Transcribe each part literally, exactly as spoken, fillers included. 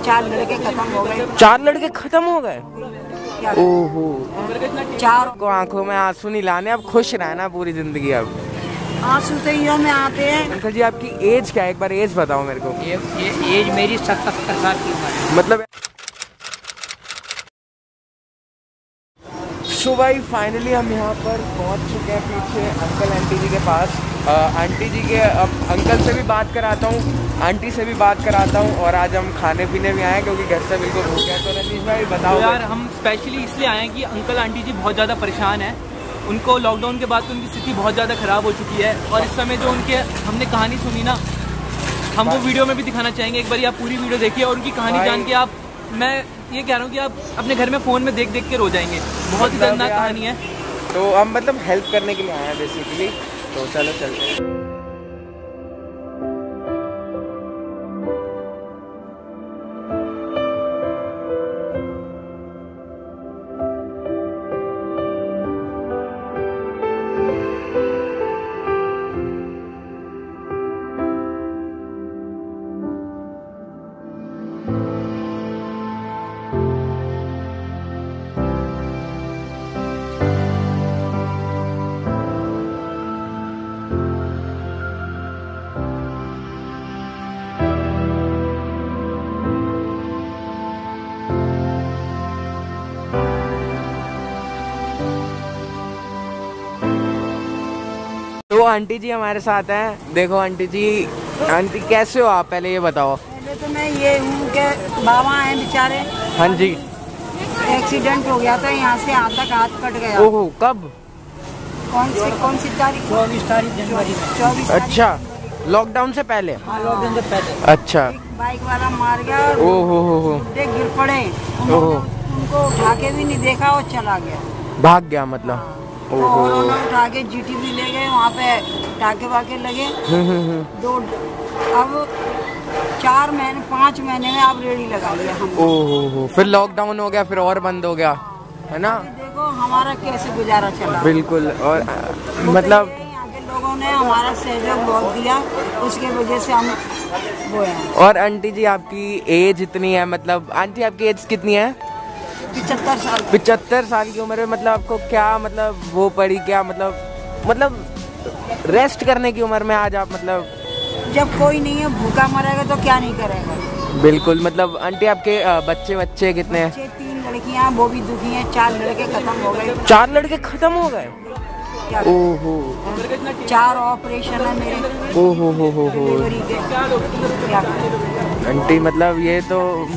चार लड़के खत्म हो गए। चार लड़के खत्म हो गए? ओहो। चार को आंखों में आंसू नहीं लाने, अब खुश रहना पूरी जिंदगी। अब आंसू तो ईयों में आते हैं। अंकल जी आपकी एज क्या है, एक बार एज बताओ मेरे को। ये, ये एज मेरी सत्तर साल की उम्र है। मतलब सो भाई फाइनली हम यहाँ पर पहुँच चुके हैं पीछे अंकल आंटी जी के पास। आ, आंटी जी के अब अंकल से भी बात कराता हूँ, आंटी से भी बात कराता हूँ, और आज हम खाने पीने भी आए हैं क्योंकि घर से बिल्कुल भूखे हैं। तो रतीश भाई बताओ। तो यार हम स्पेशली इसलिए आए हैं कि अंकल आंटी जी बहुत ज़्यादा परेशान हैं। उनको लॉकडाउन के बाद तो उनकी स्थिति बहुत ज़्यादा ख़राब हो चुकी है, और इस समय जो उनके हमने कहानी सुनी ना, हम वो वीडियो में भी दिखाना चाहेंगे। एक बार आप पूरी वीडियो देखिए और उनकी कहानी जान के आप, मैं ये कह रहा हूँ कि आप अपने घर में फ़ोन में देख देख के रो जाएंगे। बहुत ही दर्दनाक कहानी है। तो हम मतलब हेल्प करने के लिए आए हैं बेसिकली। तो चलो चलते हैं। तो आंटी जी हमारे साथ हैं। देखो आंटी जी, आंटी कैसे हो आप, पहले ये बताओ। पहले तो मैं ये हूँ कि बाबा हैं बेचारे। हाँ जी। एक्सीडेंट हो गया था, यहाँ से हाथ तक हाथ कट गया। ओहो, कब? कौन सी कौन सी तारीख? चौबीस तारीख जनवरी में। चौबीस। अच्छा, लॉकडाउन से पहले? हाँ, लॉकडाउन से पहले। अच्छा। बाइक वाला मार गया और ओहो हो हो गिर पड़े। उनको उठा के भी नहीं देखा और चला गया, भाग गया मतलब। और उन्होंने उठा के जीटी भी ले गए, वहाँ पे टाके वाके लगे। दो अब चार महीने पाँच महीने में आप रेडी लगा लिया हम। ओहो हो, फिर लॉकडाउन हो गया, फिर और बंद हो गया, है ना? देखो हमारा कैसे गुजारा चला। बिल्कुल। और मतलब यहाँ के लोगों ने हमारा सहयोग बहुत दिया, उसके वजह से हम वो हैं। और आंटी जी आपकी एज इतनी है, मतलब आंटी आपकी एज कितनी है? पिछहत्तर साल। पिछहत्तर साल की उम्र में मतलब आपको क्या मतलब वो पड़ी, क्या मतलब मतलब रेस्ट करने की उम्र में आज आप, मतलब जब कोई नहीं है भूखा मरेगा तो क्या नहीं करेगा। बिल्कुल। मतलब आंटी आपके बच्चे बच्चे कितने हैं? बच्चे तीन लड़कियां, वो भी दुखी हैं। चार लड़के खत्म हो गए। चार लड़के खत्म हो गए? ओहो। चार ऑपरेशन है मेरे। ओहो हो हो हो। आंटी मतलब ये तो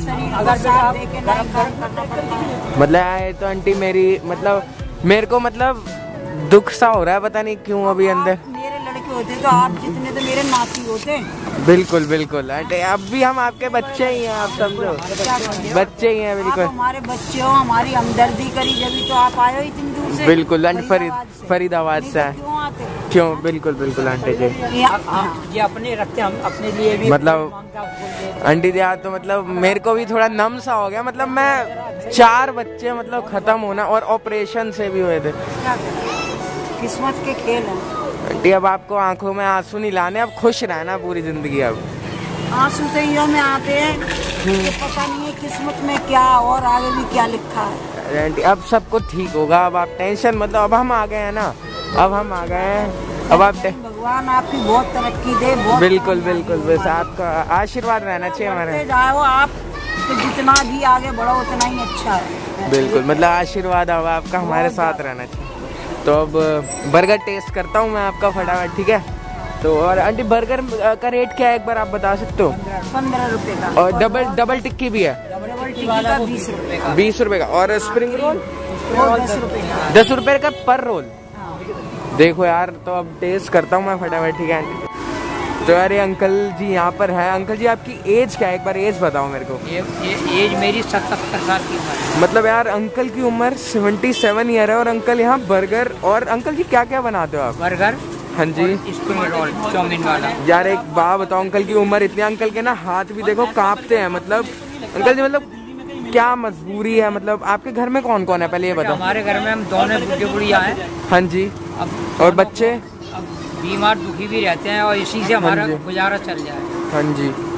मतलब ये तो आंटी मेरी मतलब मेरे को मतलब दुख सा हो रहा है, पता नहीं क्यों अभी अंदर। मेरे लड़के होते तो आप जितने तो मेरे नाती होते। बिल्कुल बिल्कुल आंटी, अब भी हम आपके बच्चे ही हैं, आप समझो बच्चे ही हैं। बिल्कुल हमारे बच्चे हो, हमारी हमदर्दी करी जब तो आप आए हो इतनी दूर से। बिल्कुल आंटी, फरीद फरीदाबाद से है। क्यों आते? क्यों? बिल्कुल बिल्कुल आंटी जी। ये अपने रखते हम अपने लिए भी, मतलब आंटी जी आज तो मतलब मेरे को भी थोड़ा नम सा हो गया। मतलब मैं चार बच्चे मतलब खत्म होना और ऑपरेशन से भी हुए थे। किस्मत के खेल हैं आंटी। अब आपको आंखों में आंसू नहीं लाने, अब खुश रहना पूरी जिंदगी। अब आंसू तो ईयों में आते हैं, तो पता नहीं है किस्मत में क्या और आगे भी क्या लिखा है। आंटी अब सब कुछ ठीक होगा, अब आप टेंशन मतलब, अब हम आ गए हैं ना, अब हम आ गए हैं। अब आप भगवान आपकी बहुत तरक्की दे। बहुत बिल्कुल बिल्कुल, बस आपका आशीर्वाद रहना चाहिए हमारे। जाओ आप तो जितना भी आगे बढ़ो उतना ही अच्छा है। बिल्कुल, मतलब आशीर्वाद अब आपका हमारे साथ रहना चाहिए। तो अब बर्गर टेस्ट करता हूँ मैं आपका फटाफट, ठीक है? तो और आंटी बर्गर का रेट क्या है एक बार आप बता सकते हो? पंद्रह रुपए का। और डबल डबल टिक्की भी है? डबल टिक्की का बीस रुपए का। बीस रुपए का। और स्प्रिंग रोल? दस रुपए का। दस रुपए का पर रोल। देखो यार, तो अब टेस्ट करता हूँ मैं फटाफट, ठीक है आंटी? तो यार ये अंकल जी यहाँ पर है। अंकल जी आपकी एज क्या है, एक बार एज बताओ मेरे को। ये, ये एज मेरी सत्तर साल की उम्र है। मतलब यार अंकल की उम्र सतहत्तर ईयर है और अंकल यहाँ बर्गर। और अंकल जी क्या क्या बनाते हो आप? बर्गर, हाँ जी, स्प्रिंग रोल, चाउमीन वाला। यार एक बात बताओ, अंकल की उम्र इतनी, अंकल के ना हाथ भी देखो कांपते हैं। मतलब अंकल जी मतलब क्या मजबूरी है, मतलब आपके घर में कौन कौन है पहले ये बताओ? हमारे घर में हम दोनों बुढ़े बुढ़िया हैं। हाँ जी। अब और बच्चे? अब बीमार दुखी भी रहते हैं और इसी से हमारा गुजारा चल जाए। हाँ जी।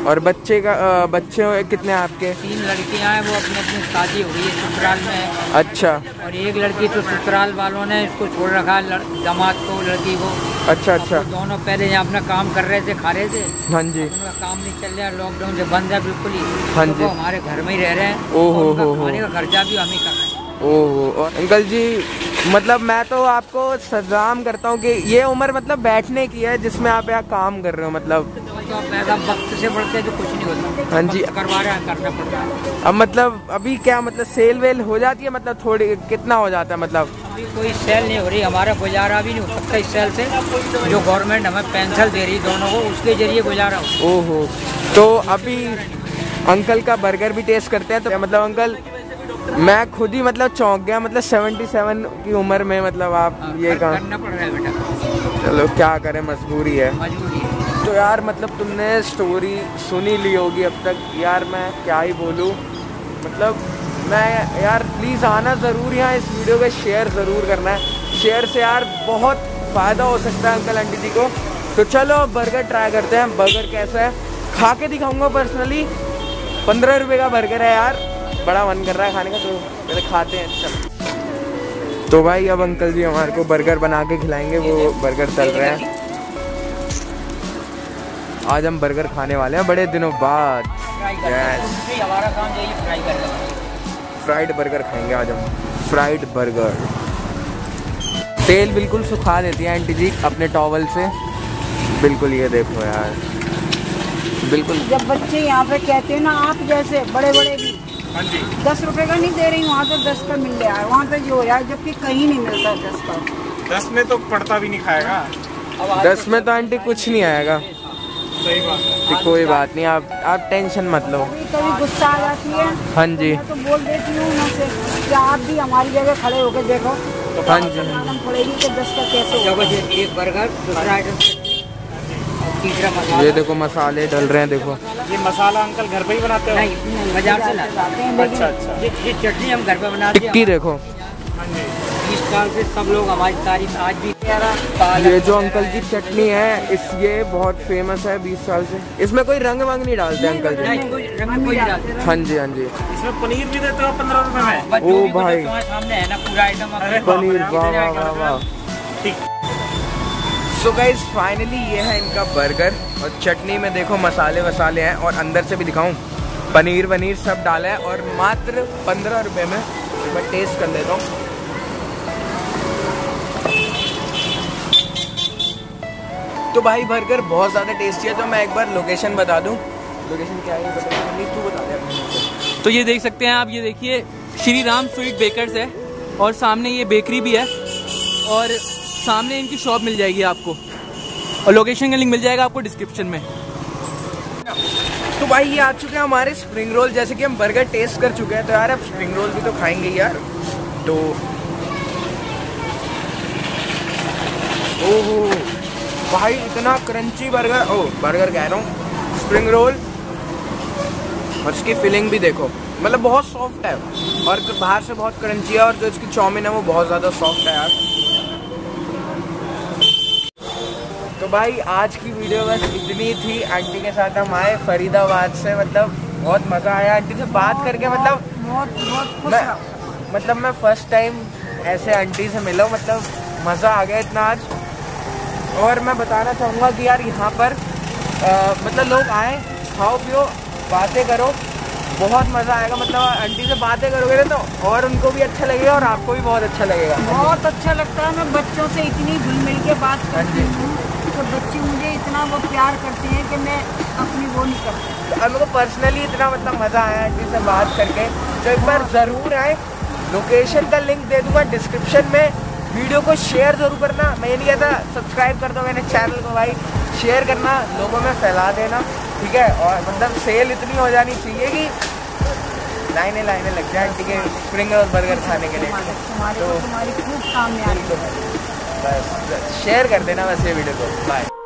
और बच्चे का अ, बच्चे कितने हैं आपके? तीन लड़कियां हैं, वो अपने अपनी शादी हो गई है, ससुराल में है। अच्छा और एक लड़की तो ससुराल वालों ने इसको छोड़ रखा है, लड़- दामाद को, लड़की को। अच्छा अच्छा। अब वो दोनों पहले यहाँ अपना काम कर रहे थे, खा रहे थे। हाँ जी। उनका काम नहीं चल रहा, लॉकडाउन से बंद है बिल्कुल ही। हाँ तो जी। वो हमारे घर में ही रह रहे हैं। ओहो और उनका हो हो। खाने का खर्चा भी हम ही कर रहे हैं। ओहो। और अंकल जी मतलब मैं तो आपको सलाम करता हूँ कि ये उम्र मतलब बैठने की है जिसमें आप यहाँ काम कर रहे हो, मतलब तो आप पैसा वक्त से बढ़ते तो कुछ नहीं होता। हाँ जी। वक्त करवा रहे हैं, करना पड़ता है। अब मतलब अभी क्या मतलब सेल वेल हो जाती है, मतलब थोड़ी कितना हो जाता है मतलब? अभी कोई सेल नहीं हो रही, हमारा गुजारा भी नहीं हो सकता इस सेल से। जो गवर्नमेंट हमें पेंशन दे रही दोनों को, उसके जरिए गुजारा हो। ओहो। तो अभी अंकल का बर्गर भी टेस्ट करते हैं। तो मतलब अंकल मैं खुद ही मतलब चौंक गया, मतलब सेवेंटी सेवन की उम्र में मतलब आप ये काम करना पड़ रहा है बेटा, चलो क्या करें, मजबूरी है। मजबूरी है। तो यार मतलब तुमने स्टोरी सुनी ली होगी अब तक, यार मैं क्या ही बोलूँ। मतलब मैं यार प्लीज़ आना ज़रूर यहाँ, इस वीडियो को शेयर ज़रूर करना है। शेयर से यार बहुत फ़ायदा हो सकता है अंकल आंटी जी को। तो चलो बर्गर ट्राई करते हैं, बर्गर कैसा है खा के दिखाऊंगा पर्सनली। पंद्रह रुपये का बर्गर है यार, बड़ा मन कर रहा है खाने का, तो पहले खाते हैं। चलो तो भाई अब अंकल जी हमारे को बर्गर बना के खिलाएंगे, वो बर्गर चल रहे हैं। आज हम बर्गर खाने वाले हैं बड़े दिनों बाद। यस, हमारा काम यही फ्राई करना। फ्राइड बर्गर खाएंगे आज हम, फ्राइड बर्गर। तेल बिल्कुल सुखा देती है आंटी जी अपने टॉवल से, बिल्कुल। ये देखो यार बिल्कुल। जब बच्चे यहाँ पे कहते हैं ना, आप जैसे बड़े बड़े भी हाँ जी। दस रुपए का नहीं दे रही, वहाँ तो दस का मिल रहा है, वहाँ तो जो हो रहा है, जबकि कहीं नहीं मिलता दस का। दस में तो पड़ता भी नहीं खाएगा। दस में तो आंटी कुछ नहीं आएगा। सही बात है। तो कोई बात नहीं, आप आप टेंशन मत लो। कभी कभी गुस्सा आ जाती है। हाँ जी। तो मैं तो बोल देती हूँ उन्हें से कि आप भी हमारी जगह खड़े होकर देखो तो हाँ जी। मालूम पड़ेगी कि दस का कैसे जब होगा। एक बर्गर, दूसरा आइटम तीसरा मसाला। ये देखो मसाले डल रहे हैं, देखो। ये मसाला अंकल घर पे ही बनाते हो? नहीं, बाजार से लाते जाते हैं, अच्छा लेकिन अच्छा। ये ये चटनी हम घर पे बनाते टिक्की हैं। देखो। हाँ जी। बीस साल से सब लोग हमारी तारीफ आज भी। ये जो अंकल की चटनी है इस ये बहुत फेमस है बीस साल से। इसमें कोई रंग वंग नहीं डालते अंकल जी? नहीं, कोई रंग कोई नहीं डालते। हाँ जी हाँ जी। इसमें पनीर भी देते हो पंद्रह रुपए में? बस ओ जो भी बोलो भाई। तुम्हारे सामने है ना पूरा आइटम। अरे पनीर, वाह वाह वाह वाह। ठीक। सो गाइज फाइनली ये है इनका बर्गर, और चटनी में देखो मसाले वसाले हैं, और अंदर से भी दिखाऊं पनीर वनीर सब डाला है, और मात्र पंद्रह रुपए में। मैं टेस्ट कर लेता हूँ। तो भाई बर्गर बहुत ज़्यादा टेस्टी है। तो मैं एक बार लोकेशन बता दूँ, लोकेशन क्या है बता, तू बता दे अपनी। तो ये देख सकते हैं आप, ये देखिए श्री राम स्वीट बेकर्स है, और सामने ये बेकरी भी है, और सामने इनकी शॉप मिल जाएगी आपको, और लोकेशन का लिंक मिल जाएगा आपको डिस्क्रिप्शन में। तो भाई ये आ चुके हैं हमारे स्प्रिंग रोल। जैसे कि हम बर्गर टेस्ट कर चुके हैं, तो यार अब स्प्रिंग रोल भी तो खाएंगे यार। तो ओहो भाई इतना क्रंची बर्गर, ओ बर्गर कह रहा हूँ, स्प्रिंग रोल, और इसकी फिलिंग भी देखो, मतलब बहुत सॉफ्ट है, और बाहर से बहुत क्रंची है, और जो इसकी चाउमीन है वो बहुत ज़्यादा सॉफ्ट है यार। तो भाई आज की वीडियो बस इतनी थी। आंटी के साथ हम आए फरीदाबाद से, मतलब बहुत मज़ा आया आंटी से बात करके। मतलब बहुत बहुत खुश मैं रहा। मतलब मैं फर्स्ट टाइम ऐसे आंटी से मिला हूँ, मतलब मज़ा आ गया इतना आज। और मैं बताना चाहूँगा कि यार यहाँ पर आ, मतलब लोग आए, खाओ पियो, बातें करो, बहुत मज़ा आएगा। मतलब आंटी से बातें करोगे ना तो और उनको भी अच्छा लगेगा, और आपको भी बहुत अच्छा लगेगा। बहुत अच्छा लगता है। मैं बच्चों से इतनी घुल मिल के बात करती हाँ जी। हूँ, तो बच्चे मुझे इतना वो प्यार करते हैं कि मैं अपनी वो नहीं करती। और मेरे को पर्सनली इतना मतलब मज़ा आया आंटी से बात करके। तो एक बार ज़रूर आए, लोकेशन का लिंक दे दूँगा डिस्क्रिप्शन में। वीडियो को शेयर ज़रूर करना, मैं ये नहीं कहता सब्सक्राइब कर दो मेरे चैनल को भाई, शेयर करना, लोगों में फैला देना, ठीक है। और मतलब सेल इतनी हो जानी चाहिए कि लाइनें लाइनें लग जाए आंटी के स्प्रिंग रोल बर्गर खाने के लिए। तुम्हारे तो तुम्हारी खूब कामयाबी। बस शेयर कर देना वैसे वीडियो को। बाय।